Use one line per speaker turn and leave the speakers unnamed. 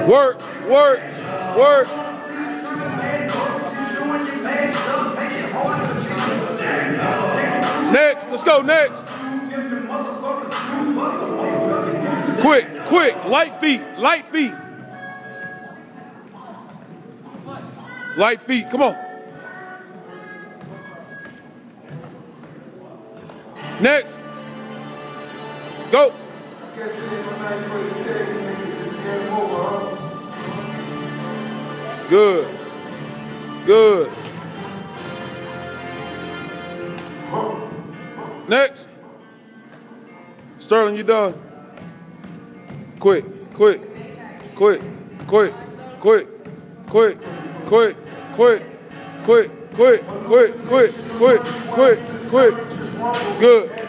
Work, work, work. Next, let's go, next. Quick, quick, light feet, light feet. Light feet, come on. Next. Go.
I guess it ain't a nice way to tell you niggas it's game over, huh?
Good. Good. Next. Sterling, you done. Quick, quick, quick, quick, quick, quick, quick, quick, quick, quick, quick, quick, quick, quick, quick. Good.